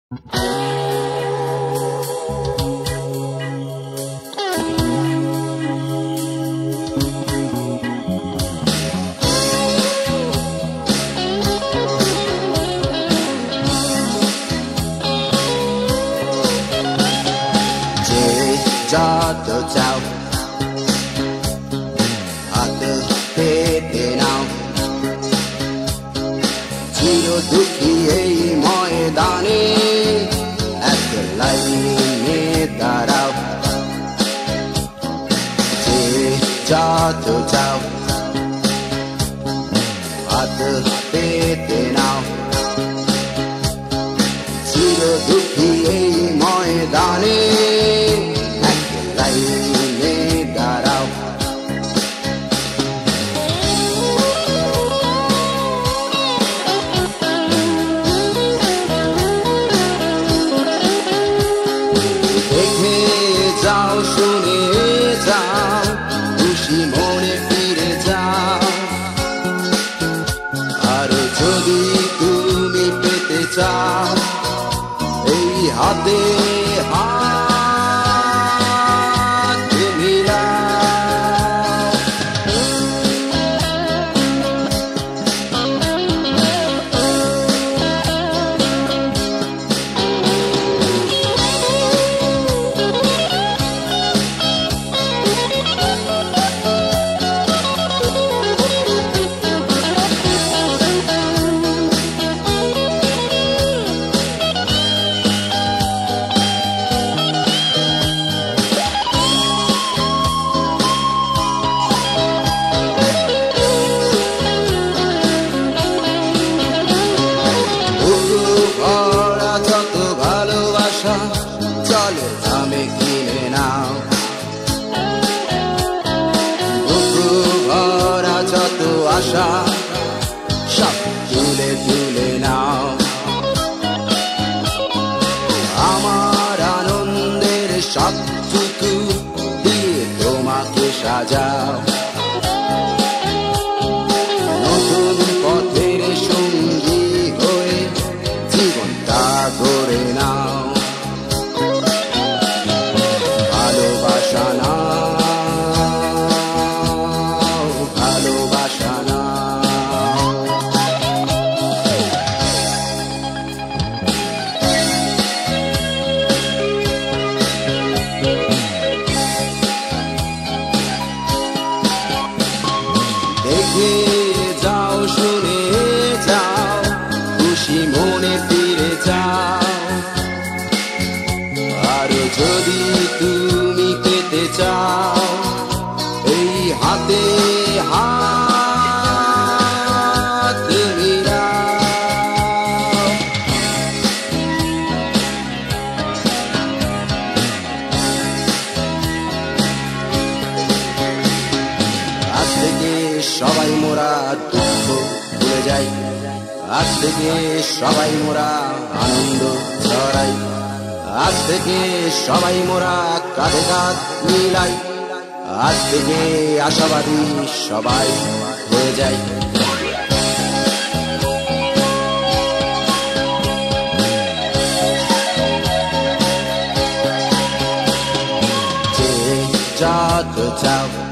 যত চাও হাত পেতে নাও, চির দুঃখী এই ময়দানে এক লাইনে দাঁড়াও। যে যত চাও হাত পেতে নাও, চির দুঃখী এই ময়দানে দাঁড়াও। দেখে যাও, শুনে যাও, খুশি মনে ফিরে যাও। আর যদি তুমি পেতে চাও এই হাতে চলে দামে কিনে নাও। বুকু ভরা যত আশা সব তুলে তুলে নাও। আমার আনন্দের সবটুকু দিয়ে তোমাকে সাজাও। নতুন পথের সঙ্গী হয়ে জীবনটা গড়ে নাও। ভালোবাসা নাও, ভালোবাসা নাও। দেখে যাও, শুনে যাও, খুশি মনে ফিরে যাও। আর যদি তুমি পেতে চাও এই হাতে হাত মিলাও। আজ থেকে সবাই মোরা দুঃখ ভুলে যাই, আজ থেকে সবাই মোরা আনন্দ ছড়াই, আজ থেকে সবাই মোরা কাঁধে কাঁধ মিলাই, আজ থেকে আশাবাদী সবাই হয়ে যায়। যে যত চাও